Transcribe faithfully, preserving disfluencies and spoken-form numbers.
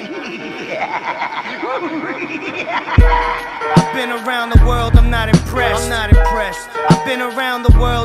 I've been around the world, I'm not impressed. I'm not impressed. I've been around the world.